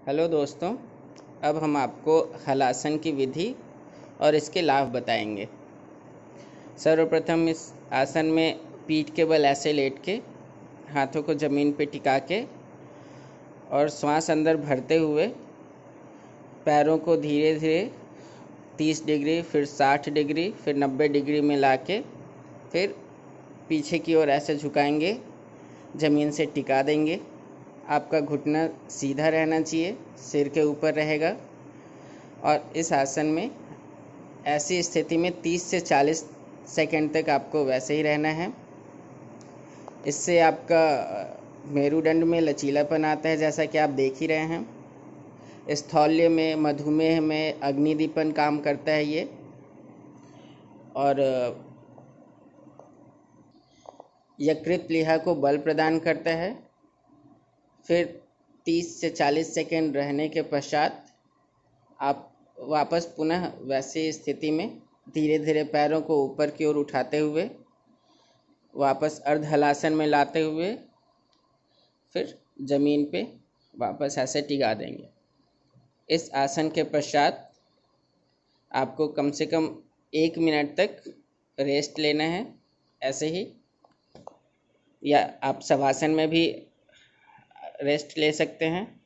Hello दोस्तों, अब हम आपको हलासन की विधि और इसके लाभ बताएंगे। सर्वप्रथम इस आसन में पीठ के बल ऐसे लेट के हाथों को ज़मीन पे टिका के और श्वास अंदर भरते हुए पैरों को धीरे धीरे 30 डिग्री, फिर 60 डिग्री, फिर 90 डिग्री में लाके फिर पीछे की ओर ऐसे झुकाएंगे, ज़मीन से टिका देंगे। आपका घुटना सीधा रहना चाहिए, सिर के ऊपर रहेगा। और इस आसन में ऐसी स्थिति में 30 से 40 सेकंड तक आपको वैसे ही रहना है। इससे आपका मेरुदंड में लचीलापन आता है, जैसा कि आप देख ही रहे हैं। स्थौल्य में, मधुमेह में, अग्निदीपन काम करता है ये। और यकृत प्लीहा को बल प्रदान करता है। फिर 30 से 40 सेकंड रहने के पश्चात आप वापस पुनः वैसी स्थिति में धीरे धीरे पैरों को ऊपर की ओर उठाते हुए वापस अर्ध हलासन में लाते हुए फिर ज़मीन पे वापस ऐसे टिका देंगे। इस आसन के पश्चात आपको कम से कम 1 मिनट तक रेस्ट लेना है, ऐसे ही, या आप शवासन में भी रेस्ट ले सकते हैं।